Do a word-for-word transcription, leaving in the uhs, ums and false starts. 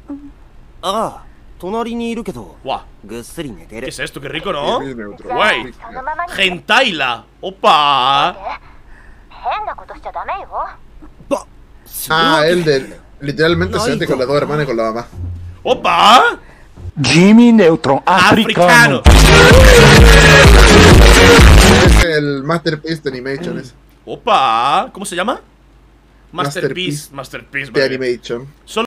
ああ、隣にいるけど Guau, ぐっすり寝て ¿qué る es esto? Qué rico, ¿no? Jimmy Neutron. Güey, そのままに Gentaila. Opa. 変なことしちゃダメよ。 ば Ah, el de. Literalmente se mete con las dos hermanas y con la mamá. Opa. Jimmy Neutron, africano. Africano. Es el Masterpiece de Animation ese. Opa. ¿Cómo se llama? Masterpiece. Masterpiece. Masterpiece, De vale. Animation. Solo